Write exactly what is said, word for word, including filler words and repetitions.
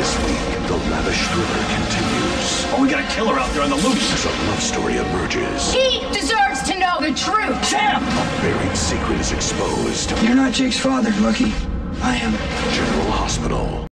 This week, the lavish thriller continues. Oh, we got a killer out there on the loose. As a love story emerges. He deserves to know the truth. Sam! A buried secret is exposed. You're not Jake's father, Lucky. I am. General Hospital.